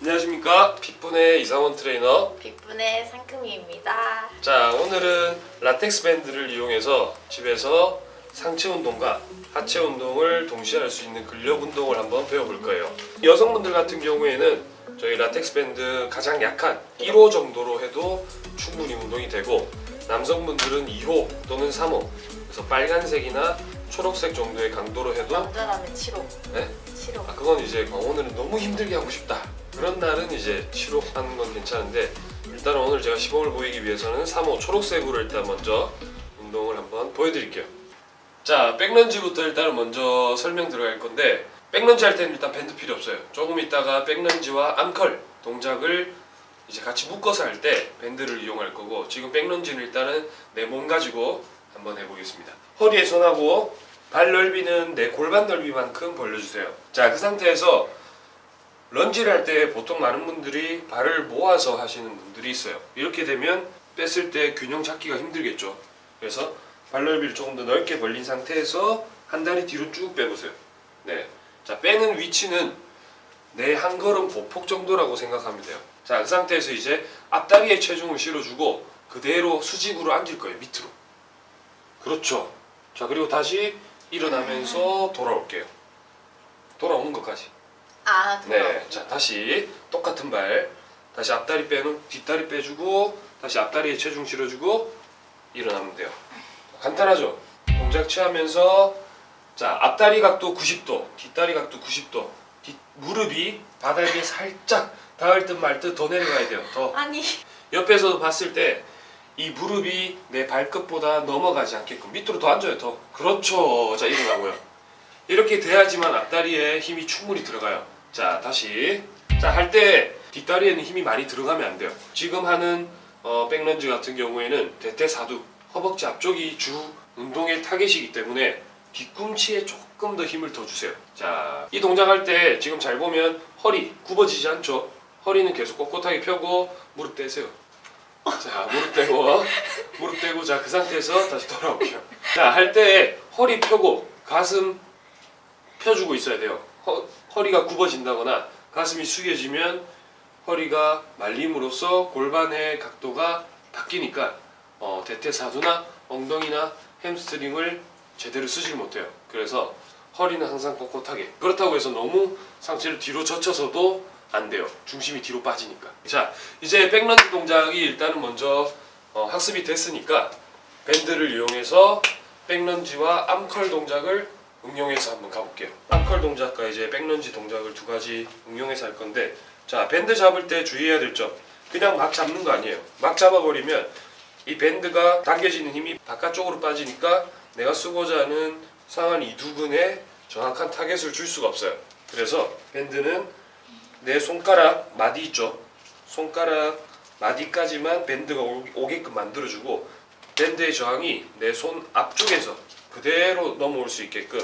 안녕하십니까, 픽분의 이상원 트레이너 픽분의 상큼이입니다. 자, 오늘은 라텍스 밴드를 이용해서 집에서 상체 운동과 하체 운동을 동시에 할 수 있는 근력 운동을 한번 배워볼 거예요. 여성분들 같은 경우에는 저희 라텍스 밴드 가장 약한 1호 정도로 해도 충분히 운동이 되고, 남성분들은 2호 또는 3호, 그래서 빨간색이나 초록색 정도의 강도로 해도, 남자라면 7호. 네? 7호. 그건 이제 오늘은 너무 힘들게 하고 싶다, 그런 날은 이제 7호 하는 건 괜찮은데, 일단 오늘 제가 시범을 보이기 위해서는 3호 초록색으로 일단 먼저 운동을 한번 보여드릴게요. 자, 백런지부터 일단은 먼저 설명 들어갈 건데, 백런지 할 때는 일단 밴드 필요 없어요. 조금 있다가 백런지와 암컬 동작을 이제 같이 묶어서 할 때 밴드를 이용할 거고, 지금 백런지는 일단은 내 몸 가지고 한번 해보겠습니다. 허리에 손하고 발 넓이는 내 골반 넓이만큼 벌려주세요. 자, 그 상태에서 런지를 할 때 보통 많은 분들이 발을 모아서 하시는 분들이 있어요. 이렇게 되면 뺐을 때 균형 잡기가 힘들겠죠. 그래서 발 넓이를 조금 더 넓게 벌린 상태에서 한 다리 뒤로 쭉 빼보세요. 네. 자, 빼는 위치는 내 한 걸음 보폭 정도라고 생각하면 돼요. 자, 그 상태에서 이제 앞다리에 체중을 실어주고 그대로 수직으로 앉을 거예요. 밑으로. 그렇죠. 자, 그리고 다시 일어나면서 돌아올게요. 돌아오는 것까지. 네. 자, 다시 똑같은 발, 다시 앞다리 빼는 뒷다리 빼주고 다시 앞다리에 체중 실어주고 일어나면 돼요. 간단하죠? 동작 취하면서, 자, 앞다리 각도 90도, 뒷다리 각도 90도, 무릎이 바닥에 살짝 닿을 듯 말 듯 더 내려가야 돼요. 더. 아니. 옆에서 봤을 때 이 무릎이 내 발끝보다 넘어가지 않게끔 밑으로 더 앉아요. 더. 그렇죠. 자, 일어나고요. 이렇게 돼야지만 앞다리에 힘이 충분히 들어가요. 자, 다시. 자, 할 때 뒷다리에는 힘이 많이 들어가면 안 돼요. 지금 하는 백런지 같은 경우에는 대퇴사두, 허벅지 앞쪽이 주 운동의 타겟이기 때문에 뒤꿈치에 조금 더 힘을 더 주세요. 자, 이 동작 할 때 지금 잘 보면 허리 굽어지지 않죠? 허리는 계속 꼿꼿하게 펴고 무릎 떼세요. 자, 무릎 떼고, 자, 그 상태에서 다시 돌아올게요. 자, 할 때 허리 펴고 가슴 펴주고 있어야 돼요. 허리가 굽어진다거나 가슴이 숙여지면 허리가 말림으로써 골반의 각도가 바뀌니까 대퇴사두나 엉덩이나 햄스트링을 제대로 쓰질 못해요. 그래서 허리는 항상 꼿꼿하게. 그렇다고 해서 너무 상체를 뒤로 젖혀서도 안 돼요. 중심이 뒤로 빠지니까. 자, 이제 백런지 동작이 일단은 먼저 학습이 됐으니까 밴드를 이용해서 백런지와 암컬 동작을 응용해서 한번 가볼게요. 암컬 동작과 이제 백런지 동작을 두 가지 응용해서 할 건데, 자, 밴드 잡을 때 주의해야 될 점, 그냥 막 잡는 거 아니에요. 막 잡아버리면 이 밴드가 당겨지는 힘이 바깥쪽으로 빠지니까 내가 쓰고자 하는 상완 이두근에 정확한 타겟을 줄 수가 없어요. 그래서 밴드는 내 손가락 마디 있죠? 손가락 마디까지만 밴드가 오게끔 만들어주고, 밴드의 저항이 내 손 앞쪽에서 그대로 넘어올 수 있게끔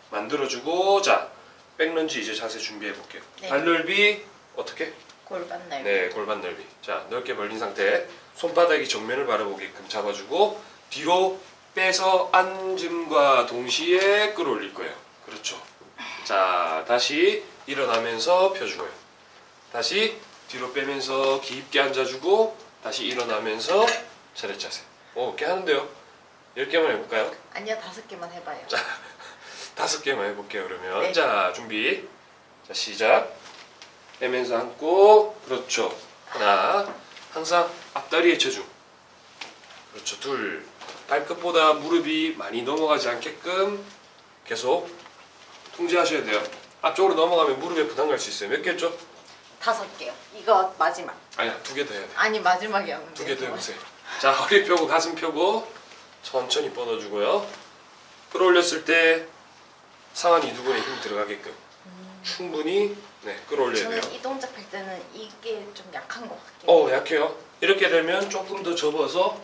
만들어주고, 자, 백런지 이제 자세 준비해 볼게요. 네. 발 넓이 어떻게? 골반 넓이. 네, 골반 넓이. 자, 넓게 벌린 상태, 손바닥이 정면을 바라보게끔 잡아주고 뒤로 빼서 앉음과 동시에 끌어올릴 거예요. 그렇죠. 자, 다시 일어나면서 펴주고요. 다시 뒤로 빼면서 깊게 앉아주고 다시 일어나면서 차렷 자세. 오, 꽤 하는데요. 10개만 해볼까요? 아니요, 5개만 해봐요. 자, 5개만 해볼게요. 그러면 네. 자, 준비. 자, 시작. 빼면서 앉고, 그렇죠. 하나, 항상 앞다리에 체중. 그렇죠. 둘, 발끝보다 무릎이 많이 넘어가지 않게끔 계속 통제하셔야 돼요. 앞쪽으로 넘어가면 무릎에 부담 갈 수 있어요. 몇 개죠? 5개요. 이거 마지막. 아니야, 2개 더 해야 돼. 아니, 마지막이었는데. 2개 더 해보세요. 자, 허리 펴고 가슴 펴고 천천히 뻗어주고요. 끌어올렸을 때 상완 이두근에 힘 들어가게끔 충분히, 네, 끌어올려야 돼요. 저는 이 동작 할 때는 이게 좀 약한 것 같아요. 약해요. 이렇게 되면 조금 더 접어서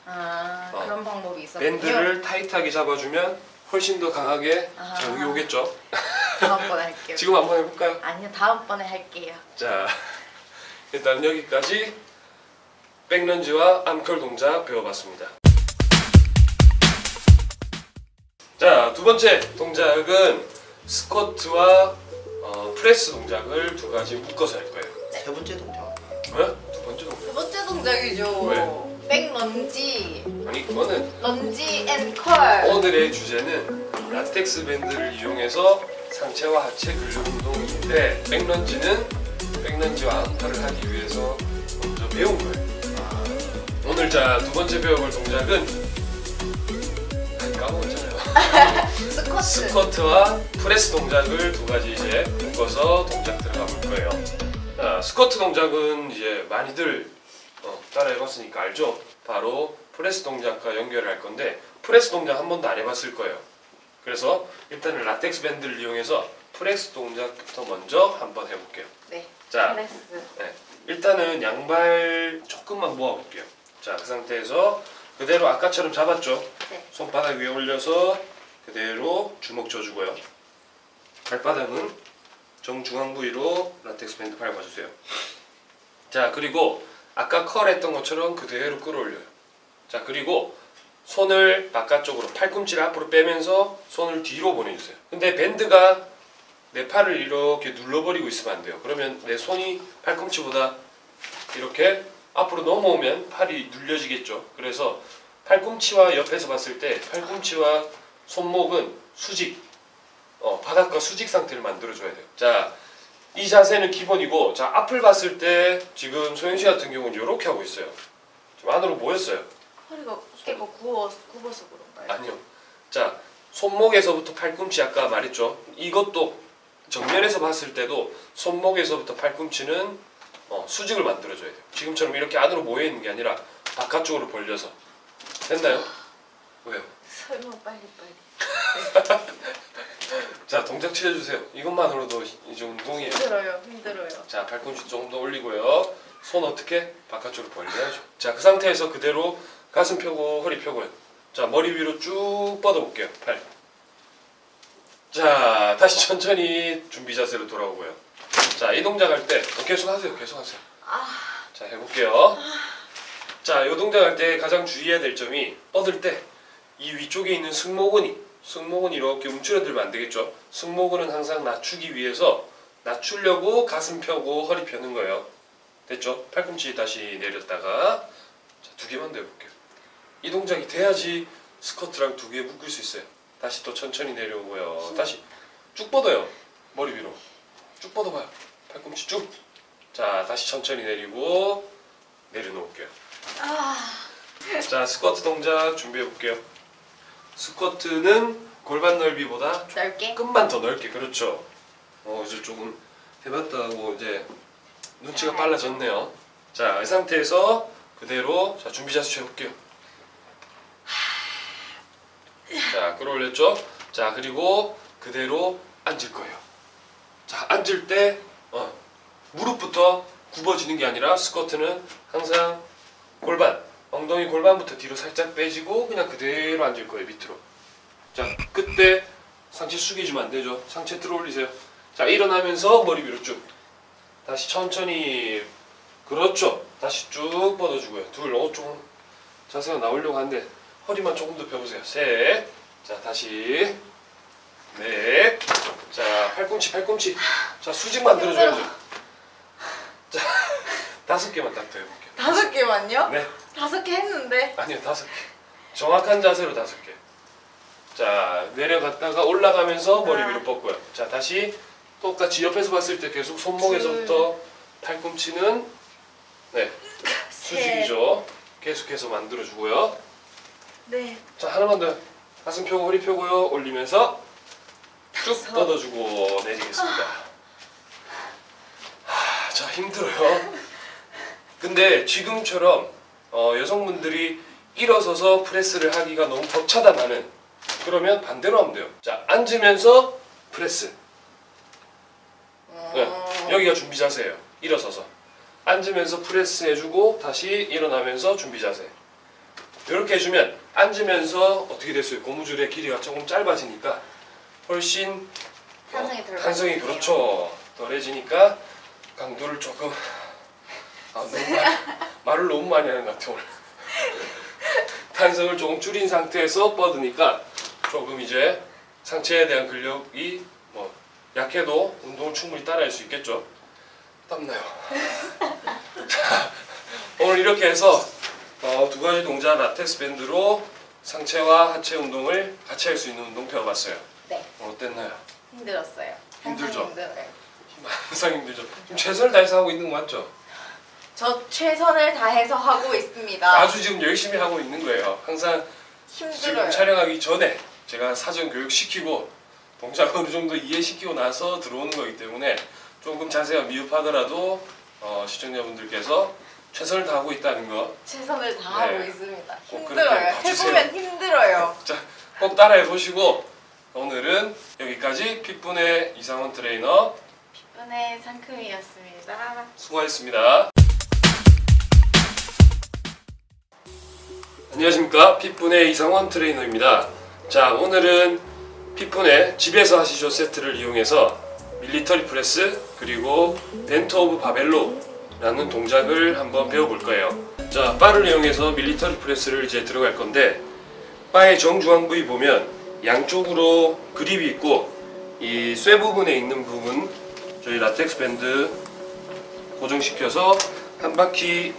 그런 방법이 있었군요. 밴드를 타이트하게 잡아주면 훨씬 더 강하게 아. 자극이 오겠죠. 다음번에 할게요. 지금 한번 해볼까요? 아니요, 다음번에 할게요. 자, 일단 여기까지 백런지와 암컬 동작 배워봤습니다. 자, 두 번째 동작은 스쿼트와 프레스 동작을 두 가지 묶어서 할 거예요. 네. 세 번째 동작. 왜? 두 번째 동작. 두 번째 동작이죠. 왜? 백런지, 아니 그거는 런지 앤 컬. 오늘의 주제는 라텍스 밴드를 이용해서 상체와 하체 근력 운동인데 백런지와 안팔을 하기 위해서 먼저 배운 거예요. 오늘 자 두 번째 배워볼 동작은 까먹었잖아요. 스쿼트. 스쿼트와 프레스 동작을 두 가지 이제 묶어서 동작 들어가 볼 거예요. 자, 스쿼트 동작은 이제 많이들 따라해봤으니까 알죠? 바로 프레스 동작과 연결할 건데 프레스 동작 한 번도 안 해봤을 거예요. 그래서 일단은 라텍스 밴드를 이용해서 프레스 동작부터 먼저 한번 해볼게요. 네. 자, 프레스. 네. 일단은 양발 조금만 모아볼게요. 자, 그 상태에서 그대로 아까처럼 잡았죠? 네. 손바닥 위에 올려서 그대로 주먹 줘주고요. 발바닥은 정중앙 부위로 라텍스 밴드 밟아주세요. 자, 그리고 아까 컬 했던 것처럼 그대로 끌어올려요. 자, 그리고 손을 바깥쪽으로 팔꿈치를 앞으로 빼면서 손을 뒤로 보내주세요. 근데 밴드가 내 팔을 이렇게 눌러버리고 있으면 안 돼요. 그러면 내 손이 팔꿈치보다 이렇게 앞으로 넘어오면 팔이 눌려지겠죠. 그래서 팔꿈치와 옆에서 봤을 때 팔꿈치와 손목은 수직, 바닥과 수직 상태를 만들어줘야 돼요. 자, 이 자세는 기본이고, 자, 앞을 봤을 때 지금 소영씨 같은 경우는 이렇게 하고 있어요. 좀 안으로 모였어요. 허리가 어깨가 굽어서 그런가요? 아니요. 자, 손목에서부터 팔꿈치 아까 말했죠. 이것도 정면에서 봤을 때도 손목에서부터 팔꿈치는 수직을 만들어줘야 돼요. 지금처럼 이렇게 안으로 모여 있는 게 아니라 바깥쪽으로 벌려서. 됐나요? 왜요? 설마 빨리. 자, 동작 취해주세요. 이것만으로도 이제 운동이에요. 힘들어요. 자, 팔꿈치 조금 더 올리고요. 손 어떻게? 바깥쪽으로 벌려야죠. 자, 그 상태에서 그대로 가슴 펴고 허리 펴고요. 자, 머리 위로 쭉 뻗어볼게요. 팔. 자, 다시 천천히 준비 자세로 돌아오고요. 자, 이 동작 할 때 계속 하세요. 자, 해볼게요. 자, 이 동작 할 때 가장 주의해야 될 점이 뻗을 때 이 위쪽에 있는 승모근이 이렇게 움츠러들면 안 되겠죠. 승모근은 항상 낮추기 위해서 낮추려고 가슴 펴고 허리 펴는 거예요. 됐죠? 팔꿈치 다시 내렸다가 자, 두 개만 더 해볼게요. 이 동작이 돼야지 스쿼트랑 두 개 묶을 수 있어요. 다시 또 천천히 내려오고요. 다시 쭉 뻗어요. 머리 위로 쭉 뻗어봐요. 팔꿈치 쭉. 자, 다시 천천히 내리고 내려놓을게요. 자, 스쿼트 동작 준비해볼게요. 스쿼트는 골반 넓이보다 넓게. 조금만 더 넓게. 그렇죠. 이제 조금 해봤다고 이제 눈치가 빨라졌네요. 자, 이 상태에서 그대로 자, 준비 자세 해볼게요. 자, 끌어올렸죠? 자, 그리고 그대로 앉을 거예요. 자, 앉을 때 무릎부터 굽어지는 게 아니라 스쿼트는 항상 엉덩이 골반부터 뒤로 살짝 빼지고 그냥 그대로 앉을 거예요. 밑으로. 자, 그때 상체 숙여주면 안 되죠. 상체 들어 올리세요. 자, 일어나면서 머리 위로 쭉. 다시 천천히. 그렇죠. 다시 쭉 뻗어주고요. 좀 자세가 나오려고 하는데 허리만 조금 더 펴보세요. 셋. 자, 다시. 넷. 자, 팔꿈치. 자, 수직 만들어줘야죠. 자, 5개만 딱 더 해볼게요. 5개만요? 네. 5개 했는데. 아니요, 5개. 정확한 자세로 5개. 자, 내려갔다가 올라가면서 머리 위로 뻗고요. 자, 다시 똑같이 옆에서 봤을 때 계속 손목에서부터 팔꿈치는 수직이죠. 계속해서 만들어주고요. 네. 자, 하나만 더. 가슴 펴고 허리 펴고요. 올리면서 쭉 뻗어주고 내리겠습니다. 자, 힘들어요. 근데 지금처럼 여성분들이 일어서서 프레스를 하기가 너무 벅차다마는 그러면 반대로 하면 돼요. 자, 앉으면서 프레스. 여기가 준비 자세예요. 일어서서 앉으면서 프레스 해주고 다시 일어나면서 준비 자세. 이렇게 해주면 앉으면서 어떻게 됐어요? 고무줄의 길이가 조금 짧아지니까 훨씬 탄성이 그렇죠. 덜해지니까 강도를 조금 말을 너무 많이 하는 것 같아 오늘. 탄성을 조금 줄인 상태에서 뻗으니까 조금 이제 상체에 대한 근력이 약해도 운동을 충분히 따라할 수 있겠죠. 땀나요. 자, 오늘 이렇게 해서 두 가지 동작 라텍스 밴드로 상체와 하체 운동을 같이 할 수 있는 운동 배워봤어요. 네. 어땠나요? 힘들었어요. 힘들죠? 항상 힘들어요. 항상 힘들죠. 지금 최선을 다해서 하고 있는 거 맞죠? 저 최선을 다해서 하고 있습니다. 아주 지금 열심히 하고 있는 거예요. 항상 지금 힘들어요. 촬영하기 전에 제가 사전 교육 시키고 동작 어느 정도 이해시키고 나서 들어오는 거기 때문에 조금 자세가 미흡하더라도 시청자분들께서 최선을 다하고 있다는 거 최선을 다하고 네. 있습니다. 꼭 그렇게 힘들어요. 봐주세요. 해보면 힘들어요. 자, 꼭 따라해 보시고 오늘은 여기까지 핏분의 이상원 트레이너 핏분의 상큼이었습니다. 수고하셨습니다. 안녕하십니까, 핏분의 이상원 트레이너입니다. 자, 오늘은 핏분의 집에서 하시죠 세트를 이용해서 밀리터리 프레스 그리고 벤트 오브 바벨로 라는 동작을 한번 배워볼 거예요. 자, 바를 이용해서 밀리터리 프레스를 이제 들어갈 건데, 바의 정중앙 부위 보면 양쪽으로 그립이 있고 이 쇠 부분에 있는 부분 저희 라텍스 밴드 고정시켜서 한 바퀴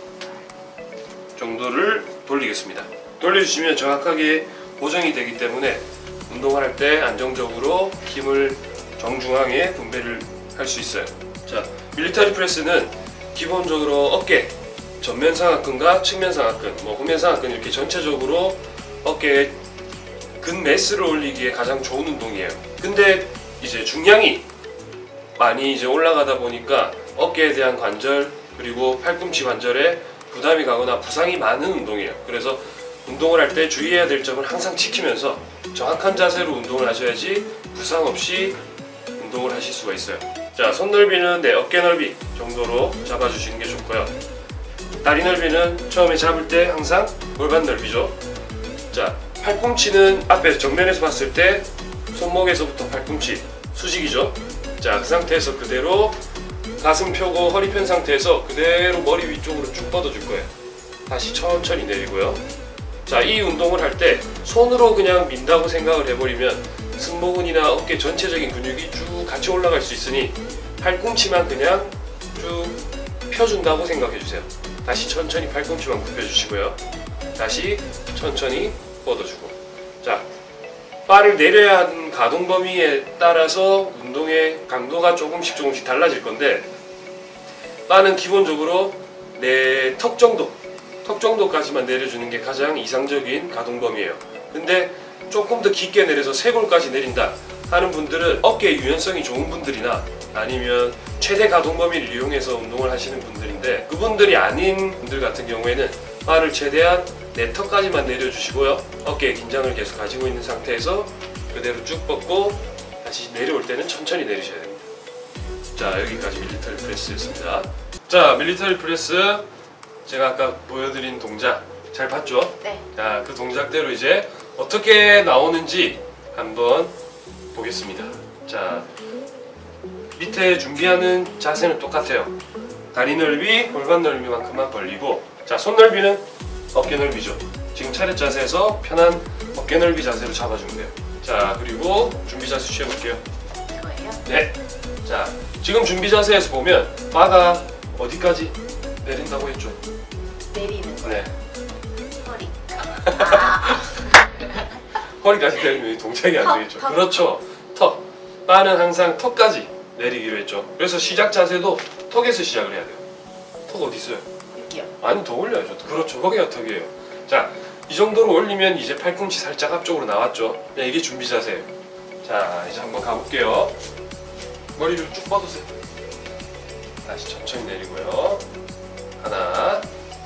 정도를 돌리겠습니다. 돌려주시면 정확하게 고정이 되기 때문에 운동을 할 때 안정적으로 힘을 정중앙에 분배를 할 수 있어요. 자, 밀리터리 프레스는 기본적으로 어깨, 전면 상하근과 측면 상하근, 후면 상하근 이렇게 전체적으로 어깨에 근매스를 올리기에 가장 좋은 운동이에요. 근데 이제 중량이 많이 이제 올라가다 보니까 어깨에 대한 관절 그리고 팔꿈치 관절에 부담이 가거나 부상이 많은 운동이에요. 그래서 운동을 할 때 주의해야 될 점을 항상 지키면서 정확한 자세로 운동을 하셔야지 부상 없이 운동을 하실 수가 있어요. 자, 손 넓이는 어깨 넓이 정도로 잡아주시는 게 좋고요. 다리 넓이는 처음에 잡을 때 항상 골반 넓이죠. 자, 팔꿈치는 앞에 정면에서 봤을 때 손목에서부터 팔꿈치 수직이죠. 자, 그 상태에서 그대로 가슴 펴고 허리 편 상태에서 그대로 머리 위쪽으로 쭉 뻗어줄 거예요. 다시 천천히 내리고요. 자, 이 운동을 할 때 손으로 그냥 민다고 생각을 해버리면 승모근이나 어깨 전체적인 근육이 쭉 같이 올라갈 수 있으니 팔꿈치만 그냥 쭉 펴준다고 생각해주세요. 다시 천천히 팔꿈치만 굽혀주시고요. 다시 천천히 뻗어주고. 자, 바를 내려야 하는 가동 범위에 따라서 운동의 강도가 조금씩 달라질 건데, 바는 기본적으로 내 턱 정도까지만 내려주는 게 가장 이상적인 가동 범위예요. 근데 조금 더 깊게 내려서 쇄골까지 내린다 하는 분들은 어깨 유연성이 좋은 분들이나 아니면 최대 가동 범위를 이용해서 운동을 하시는 분들인데, 그분들이 아닌 분들 같은 경우에는 바를 최대한 내 턱까지만 내려주시고요. 어깨에 긴장을 계속 가지고 있는 상태에서 그대로 쭉 뻗고 다시 내려올 때는 천천히 내리셔야 됩니다. 자, 여기까지 밀리터리 프레스였습니다. 자, 밀리터리 프레스 제가 아까 보여드린 동작 잘 봤죠? 네. 자, 그 동작대로 이제 어떻게 나오는지 한번 보겠습니다. 자, 밑에 준비하는 자세는 똑같아요. 다리 넓이, 골반 넓이만큼만 벌리고, 자, 손 넓이는 어깨 넓이죠. 지금 차렷 자세에서 편한 어깨 넓이 자세로 잡아주면 돼요. 자, 그리고 준비 자세 취해볼게요. 이거예요? 네. 자, 지금 준비 자세에서 보면 바가 어디까지 내린다고 했죠? 내리는 거. 네. 허리. 허리까지 내리면 동작이 안 되겠죠. 그렇죠. 턱. 바는 항상 턱까지 내리기로 했죠. 그래서 시작 자세도 턱에서 시작을 해야 돼요. 턱 어디 있어요? 여기요. 아니, 더 올려야죠. 그렇죠. 거기가 턱이에요. 자, 이 정도로 올리면 이제 팔꿈치 살짝 앞쪽으로 나왔죠. 네, 이게 준비 자세예요. 자, 이제 한번 가볼게요. 머리를 쭉 뻗으세요. 다시 천천히 내리고요. 하나.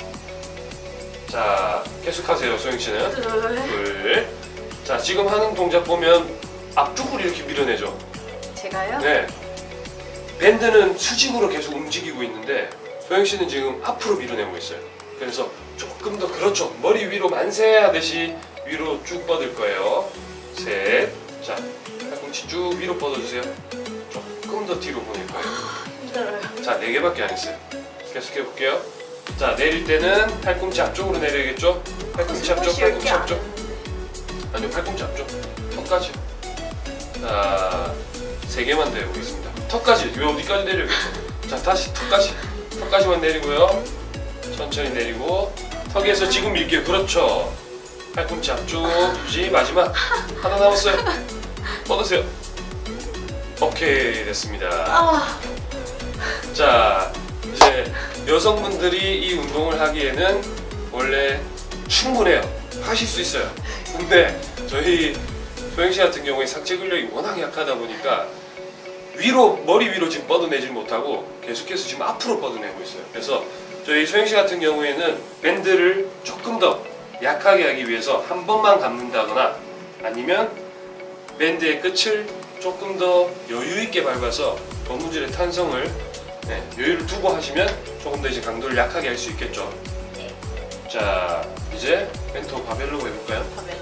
자, 계속하세요, 소영씨는. 둘. 자, 지금 하는 동작 보면 앞쪽으로 이렇게 밀어내죠. 제가요? 네. 밴드는 수직으로 계속 움직이고 있는데 소영씨는 지금 앞으로 밀어내고 있어요. 그래서 조금 더, 그렇죠, 머리 위로 만세하듯이 위로 쭉 뻗을 거예요. 셋. 자, 팔꿈치 쭉 위로 뻗어주세요. 조금 더 뒤로 보낼 거예요. 힘들어요. 자, 4개밖에 안 했어요. 계속 해볼게요. 자, 내릴 때는 팔꿈치 앞쪽으로 내려야겠죠? 팔꿈치 앞쪽, 팔꿈치 앞쪽. 아니요, 팔꿈치 앞쪽. 턱까지. 자, 3개만 더 해보겠습니다. 턱까지. 왜 어디까지 내려야겠죠? 자, 다시 턱까지만 내리고요. 천천히 내리고 턱에서 지금 밀게요. 그렇죠. 팔꿈치 앞쪽 유지. 마지막 하나 남았어요. 뻗으세요. 오케이, 됐습니다. 아, 자, 이제 여성분들이 이 운동을 하기에는 원래 충분해요. 하실 수 있어요. 근데 저희 소영씨 같은 경우에 상체 근력이 워낙 약하다 보니까 머리 위로 지금 뻗어내질 못하고 계속해서 지금 앞으로 뻗어내고 있어요. 그래서 저희 소영씨 같은 경우에는 밴드를 조금 더 약하게 하기 위해서 한 번만 감는다거나 아니면 밴드의 끝을 조금 더 여유 있게 밟아서 고무줄의 탄성을 여유를 두고 하시면 조금 더 이제 강도를 약하게 할 수 있겠죠. 네. 자, 이제 벤토 바벨로 해볼까요? 바벨로.